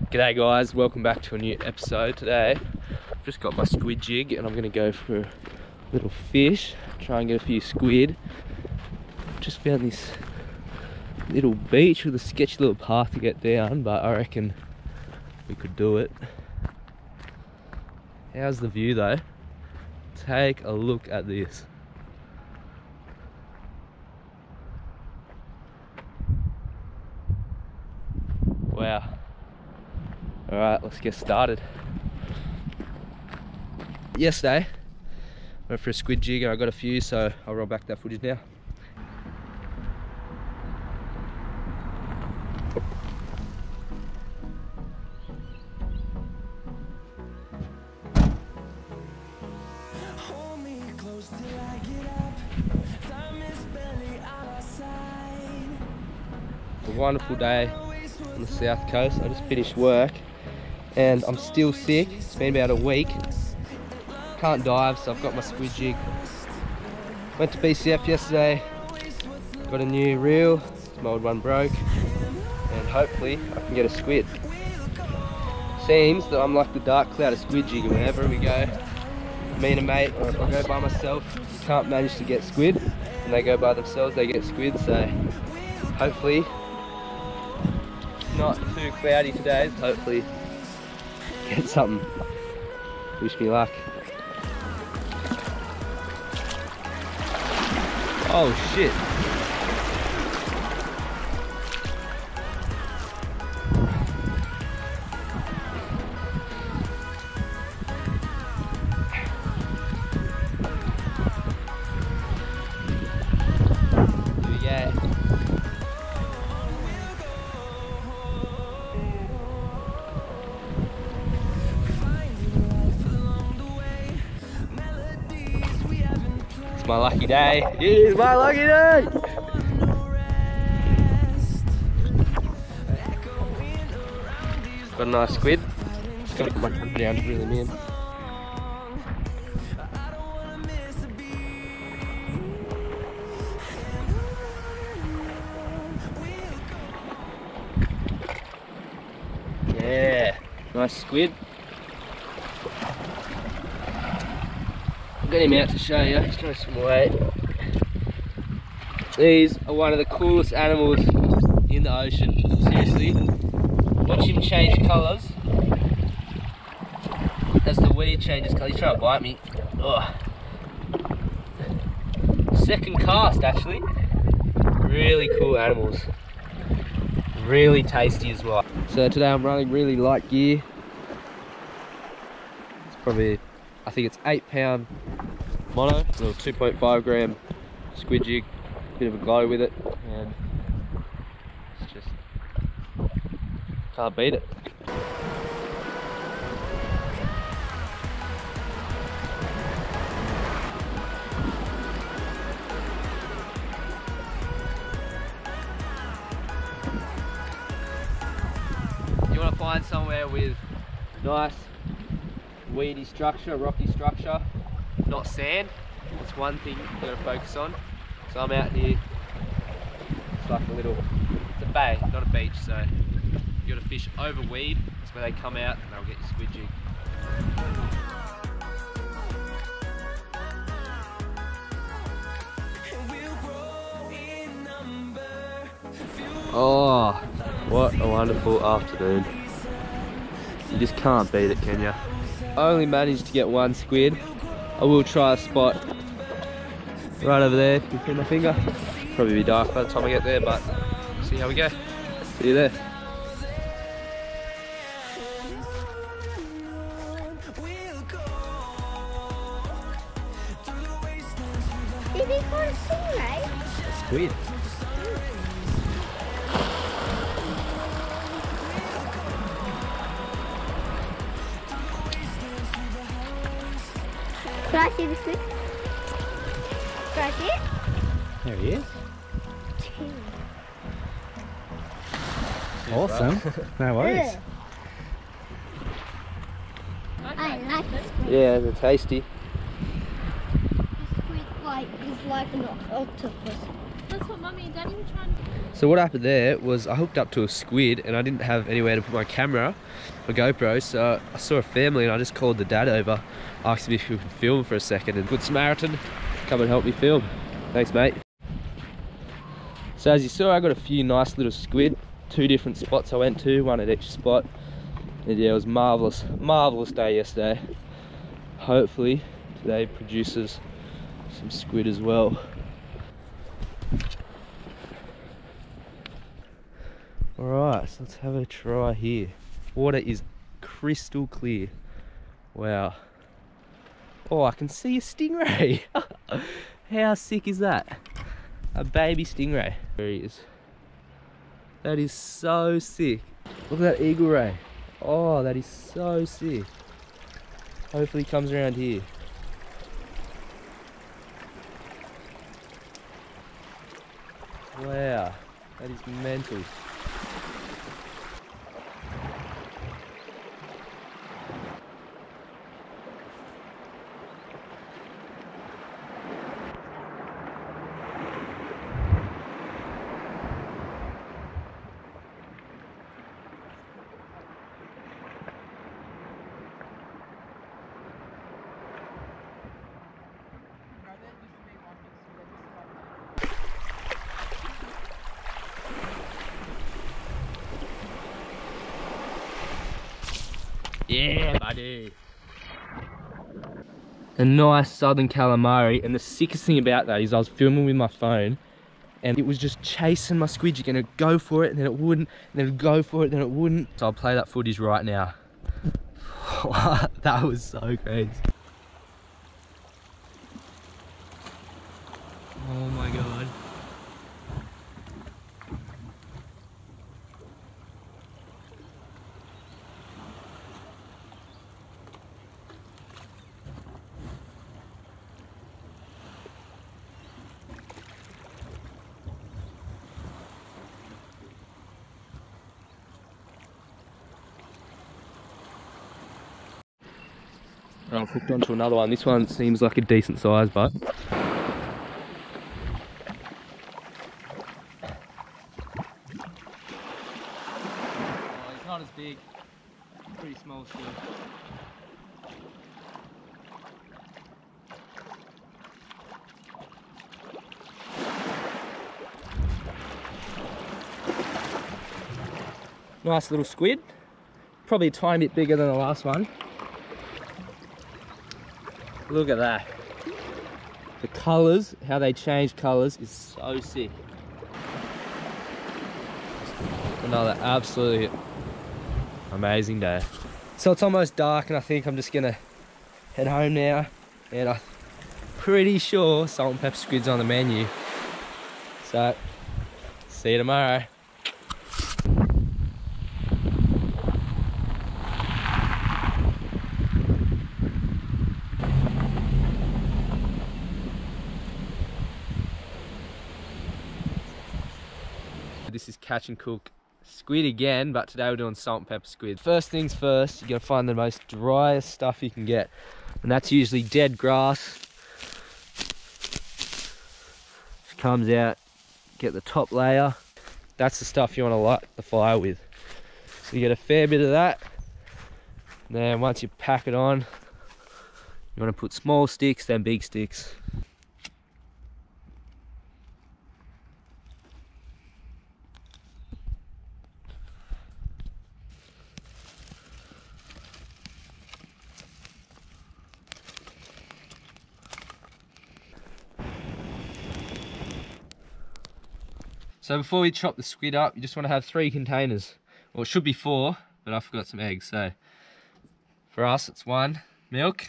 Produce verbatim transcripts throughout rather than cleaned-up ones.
G'day guys, welcome back to a new episode. Today I've just got my squid jig and I'm going to go for a little fish, try and get a few squid. Just found this little beach with a sketchy little path to get down, but I reckon we could do it. How's the view though? Take a look at this. Wow. Alright, let's get started. Yesterday, went for a squid jig and I got a few, so I'll roll back that footage now. It's a wonderful day on the south coast. I just finished work and I'm still sick. It's been about a week. Can't dive, so I've got my squid jig. Went to B C F yesterday, got a new reel. My old one broke, and hopefully I can get a squid. Seems that I'm like the dark cloud of squid jigging. Wherever we go, me and a mate, or if I go by myself, can't manage to get squid, and they go by themselves, they get squid. So hopefully it's not too cloudy today. So hopefully get something. Wish me luck. Oh shit. Yeah. It's my lucky day. It is my lucky day. Got a nice squid. Just gotta put my gun down to reel him in. Yeah, nice squid. I'll get him out to show you. He's trying some weight. These are one of the coolest animals in the ocean. Seriously, watch him change colours as the weed changes colour. He's trying to bite me. Ugh. Second cast, actually. Really cool animals. Really tasty as well. So today I'm running really light gear. It's probably, I think it's eight pound mono, a little two point five gram squid jig, bit of a glow with it, and it's just, can't beat it. You want to find somewhere with nice weedy structure, rocky structure, not sand. That's one thing you've got to focus on. So I'm out here, it's like a little, it's a bay, not a beach, so you got to fish over weed. That's where they come out and they'll get your squid jig. Oh, what a wonderful afternoon. You just can't beat it, can you? I only managed to get one squid. I will try a spot right over there, if you see my finger. Probably be dark by the time I get there, but see how we go. See you there. Did he call a stingray? A squid. Can I see the squid? Can I see it? There he is. Cheers, Awesome. No worries. I like it. Yeah, they're tasty. The squid like is like an octopus. That's what Mummy and Daddy were trying to do. So what happened there was I hooked up to a squid and I didn't have anywhere to put my camera, my GoPro, so I saw a family and I just called the dad over, asked him if he could film for a second, and Good Samaritan, come and help me film. Thanks, mate. So as you saw, I got a few nice little squid, two different spots I went to, one at each spot. And yeah, it was marvellous, marvellous day yesterday. Hopefully today produces some squid as well. Alright, so let's have a try here. Water is crystal clear. Wow. Oh, I can see a stingray. How sick is that? A baby stingray. There he is. That is so sick. Look at that eagle ray. Oh, that is so sick. Hopefully he comes around here. Wow, that is mental. Yeah, buddy. A nice southern calamari, and the sickest thing about that is I was filming with my phone and it was just chasing my squid jig, and it'd go for it and then it wouldn't, and then it'd go for it, then it wouldn't. So I'll play that footage right now. That was so crazy. Oh my god. I've hooked onto another one. This one seems like a decent size, but oh, he's not as big. Pretty small still. Nice little squid. Probably a tiny bit bigger than the last one. Look at that. The colours, how they change colours is so sick. Another absolutely amazing day. So it's almost dark and I think I'm just gonna head home now. And I'm pretty sure salt and pepper squid's on the menu. So, see you tomorrow. This is catch and cook squid again, but today we're doing salt and pepper squid. First things first, you're gonna find the most driest stuff you can get, and that's usually dead grass. Just comes out, get the top layer. That's the stuff you want to light the fire with. So you get a fair bit of that. Then once you pack it on, you want to put small sticks, then big sticks. So before we chop the squid up, you just want to have three containers. Well, it should be four, but I forgot some eggs. So for us, it's one, milk,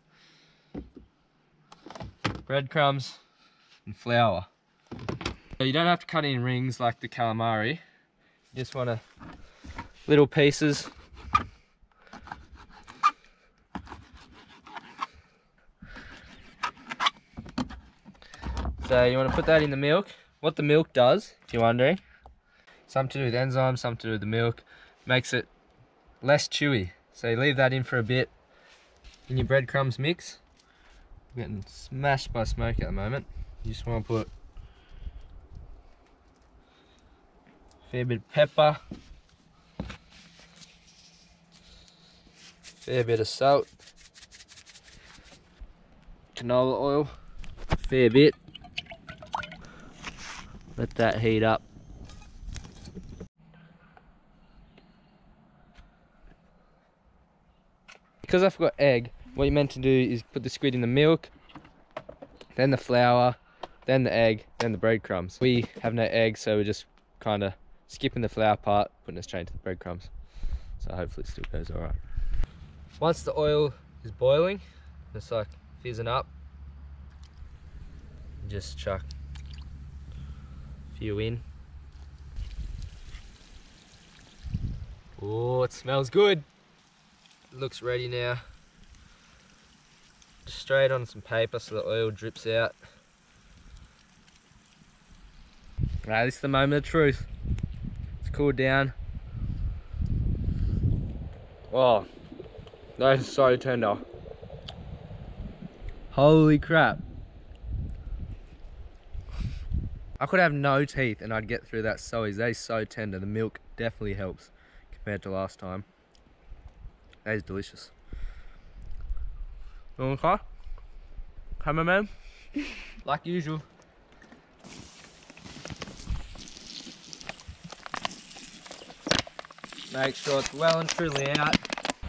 breadcrumbs, and flour. So you don't have to cut it in rings like the calamari. You just want to little pieces. So you want to put that in the milk. What the milk does, if you're wondering, something to do with enzymes, something to do with the milk, makes it less chewy. So you leave that in for a bit. In your breadcrumbs mix, I'm getting smashed by smoke at the moment. You just want to put fair bit of pepper, fair bit of salt, canola oil, fair bit. Let that heat up. Because I've got egg, what you're meant to do is put the squid in the milk, then the flour, then the egg, then the breadcrumbs. We have no egg, so we're just kind of skipping the flour part, putting it straight into the breadcrumbs. So hopefully it still goes alright. Once the oil is boiling, it's like fizzing up, just chuck a few in. Oh, it smells good. It looks ready now. Just straight on some paper so the oil drips out. Right, this is the moment of truth. It's cooled down. Oh, that is so tender. Holy crap. I could have no teeth and I'd get through that so easy. That is so tender. The milk definitely helps compared to last time. That is delicious. Okay. Cameraman, like usual. Make sure it's well and truly out.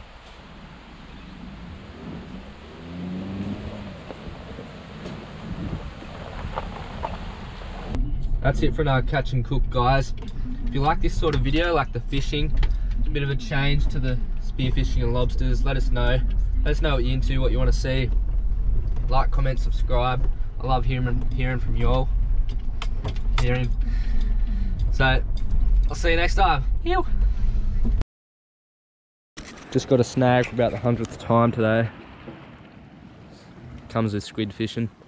That's it for another catch and cook, guys. If you like this sort of video, like the fishing, a bit of a change to the spearfishing and lobsters, let us know. Let us know what you're into, what you want to see. Like, comment, subscribe. I love hearing, hearing from y'all. Hearing. So, I'll see you next time. Ew. Just got a snag for about the hundredth time today. Comes with squid fishing.